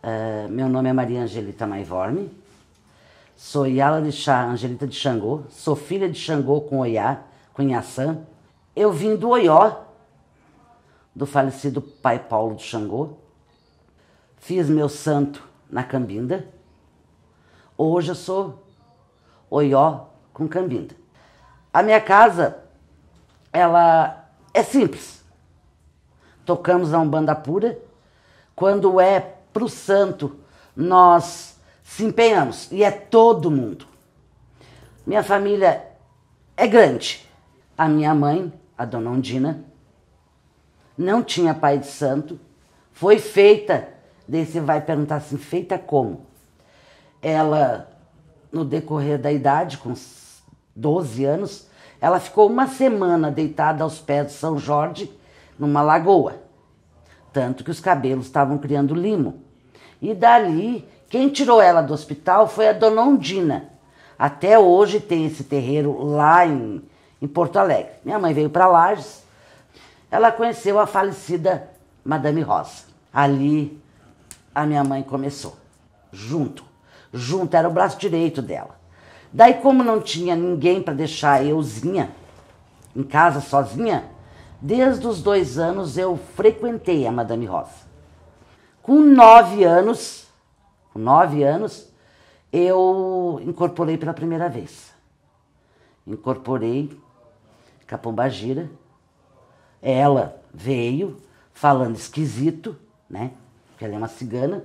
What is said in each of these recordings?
Meu nome é Maria Angelita Maivorme, sou Yalorixá Angelita de Xangô, sou filha de Xangô com Oiá, com Inhaçã. Eu vim do Oió, do falecido pai Paulo de Xangô. Fiz meu santo na Cambinda. Hoje eu sou Oió com Cambinda. A minha casa, ela é simples. Tocamos a Umbanda pura. Quando é pro santo, nós se empenhamos. E é todo mundo. Minha família é grande. A minha mãe, a dona Ondina, não tinha pai de santo. Foi feita, daí você vai perguntar assim, feita como? Ela, no decorrer da idade, com 12 anos, ela ficou uma semana deitada aos pés de São Jorge, numa lagoa. Tanto que os cabelos estavam criando limo. E dali, quem tirou ela do hospital foi a dona Ondina. Até hoje tem esse terreiro lá em Porto Alegre. Minha mãe veio para Lages. Ela conheceu a falecida Madame Rosa. Ali, a minha mãe começou. Junto, era o braço direito dela. Daí, como não tinha ninguém para deixar euzinha, em casa sozinha, desde os 2 anos eu frequentei a Madame Rosa. Com 9 anos, eu incorporei pela primeira vez. Incorporei Capombagira. Ela veio falando esquisito, né? Porque ela é uma cigana.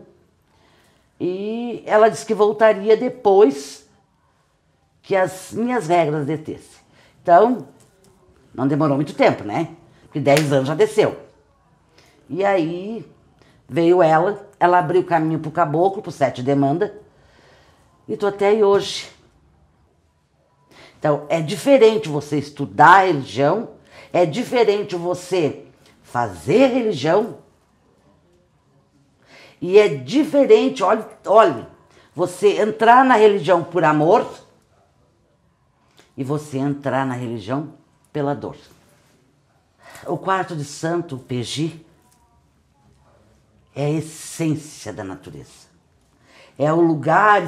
E ela disse que voltaria depois que as minhas regras descessem. Então, não demorou muito tempo, né? Porque 10 anos já desceu. E aí veio ela abriu o caminho pro caboclo, pro 7 demanda. E tô até aí hoje. Então, é diferente você estudar a religião, é diferente você fazer religião, e é diferente, olhe, você entrar na religião por amor e você entrar na religião pela dor. O quarto de santo, o PG, é a essência da natureza. É o lugar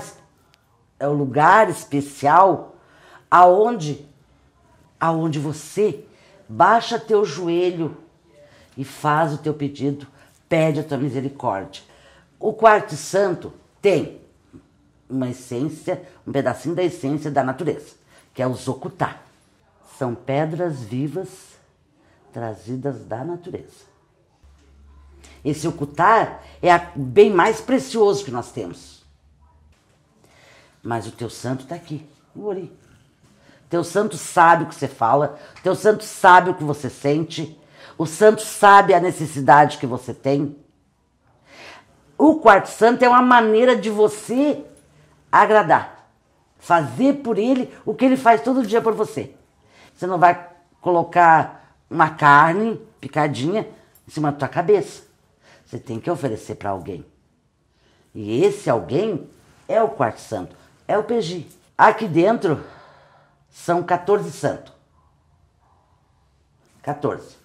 especial aonde você baixa teu joelho e faz o teu pedido, pede a tua misericórdia. O quarto santo tem uma essência, um pedacinho da essência da natureza, que é o Zocutá. São pedras vivas trazidas da natureza. Esse Zocutá é bem mais precioso que nós temos. Mas o teu santo está aqui, no Ori. Teu santo sabe o que você fala, teu santo sabe o que você sente, o santo sabe a necessidade que você tem. O quarto santo é uma maneira de você agradar, fazer por ele o que ele faz todo dia por você. Você não vai colocar uma carne picadinha em cima da tua cabeça. Você tem que oferecer para alguém. E esse alguém é o quarto santo, é o PG. Aqui dentro são 14 santos. 14.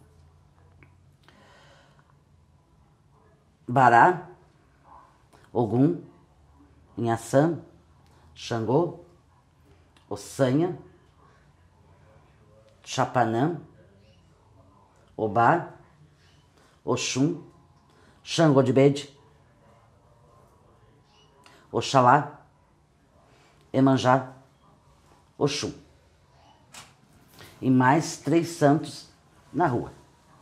Bará, Ogum, Inhaçã, Xangô, Ossanha, Chapanã, Obá, Oxum, Xangô de Bede, Oxalá, Emanjá, Oxum. E mais 3 santos na rua.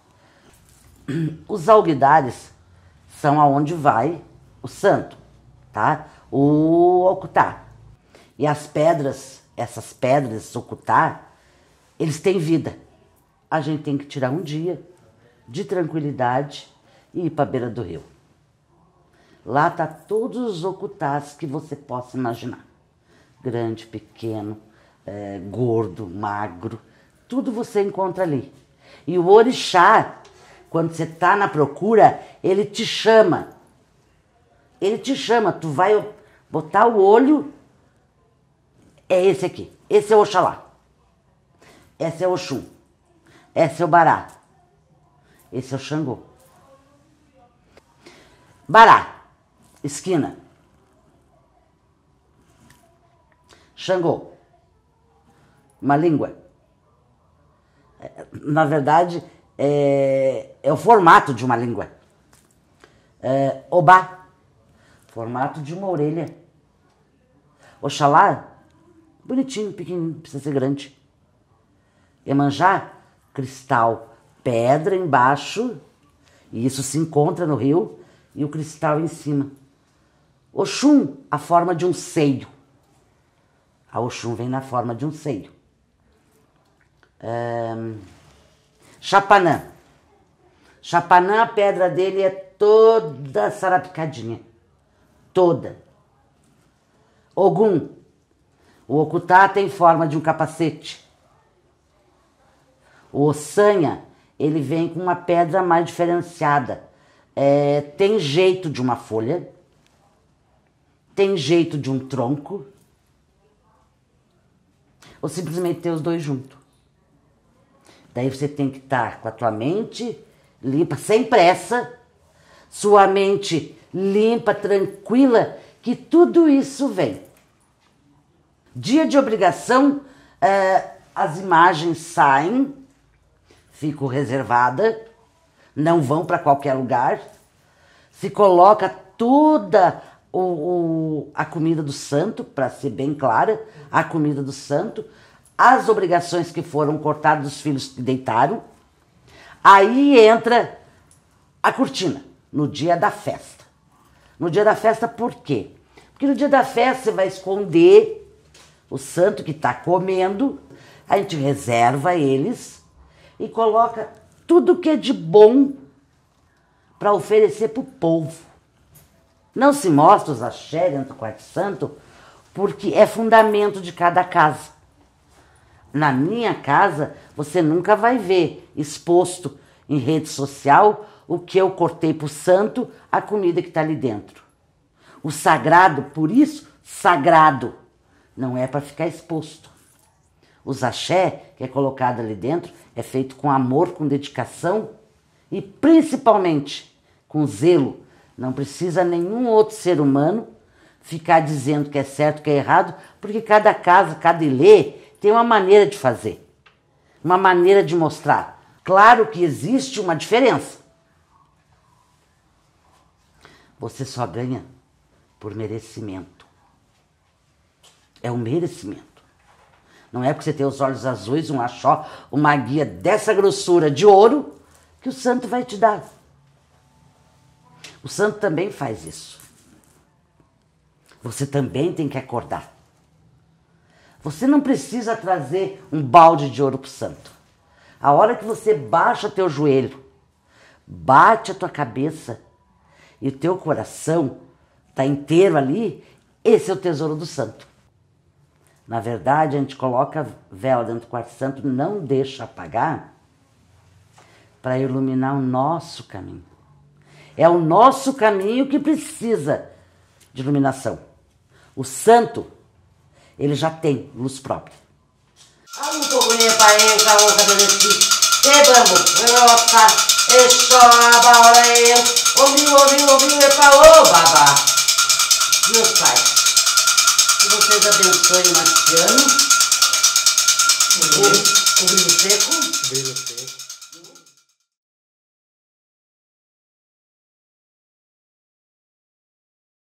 Os alguidares são aonde vai o santo, tá? O Ocutá. E as pedras, essas pedras, Ocutá, eles têm vida. A gente tem que tirar um dia de tranquilidade e ir para a beira do rio. Lá tá todos os Ocutás que você possa imaginar. Grande, pequeno, gordo, magro, tudo você encontra ali. E o orixá, quando você tá na procura, ele te chama. Ele te chama, tu vai botar o olho, é esse aqui. Esse é o Oxalá. Esse é o Oxum. Esse é o Bará. Esse é o Xangô. Bará esquina. Xangô, uma língua. Na verdade, é o formato de uma língua. Obá, formato de uma orelha. Oxalá, bonitinho, pequenininho, precisa ser grande. Iemanjá, cristal, pedra embaixo, e isso se encontra no rio, e o cristal em cima. Oxum, a forma de um seio. A Oxum vem na forma de um seio. Chapanã. Chapanã, a pedra dele é toda sarapicadinha. Toda. Ogum. O Okutá tem forma de um capacete. O Ossanha, ele vem com uma pedra mais diferenciada. Tem jeito de uma folha. Tem jeito de um tronco. Ou simplesmente ter os dois juntos. Daí você tem que estar com a tua mente limpa, sem pressa. Sua mente limpa, tranquila, que tudo isso vem. Dia de obrigação, as imagens saem, ficam reservadas, não vão para qualquer lugar. Se coloca toda a comida do santo, para ser bem clara, a comida do santo, as obrigações que foram cortadas dos filhos que deitaram. Aí entra a cortina, no dia da festa. No dia da festa, por quê? Porque no dia da festa você vai esconder o santo que está comendo, a gente reserva eles e coloca tudo que é de bom para oferecer para o povo. Não se mostra os axé dentro do quarto santo, porque é fundamento de cada casa. Na minha casa, você nunca vai ver exposto em rede social o que eu cortei para o santo, a comida que está ali dentro. O sagrado, por isso, sagrado, não é para ficar exposto. Os axé, que é colocado ali dentro, é feito com amor, com dedicação e principalmente com zelo. Não precisa nenhum outro ser humano ficar dizendo que é certo, que é errado, porque cada casa, cada ilê tem uma maneira de fazer, uma maneira de mostrar. Claro que existe uma diferença. Você só ganha por merecimento. É um merecimento. Não é porque você tem os olhos azuis, um axó, uma guia dessa grossura de ouro, que o santo vai te dar. O santo também faz isso. Você também tem que acordar. Você não precisa trazer um balde de ouro para o santo. A hora que você baixa teu joelho, bate a tua cabeça e o teu coração está inteiro ali, esse é o tesouro do santo. Na verdade, a gente coloca vela dentro do quarto santo, não deixa apagar, para iluminar o nosso caminho. É o nosso caminho que precisa de iluminação. O santo, ele já tem luz própria. Meus pais, que vocês abençoem o Marciano, o brilho seco.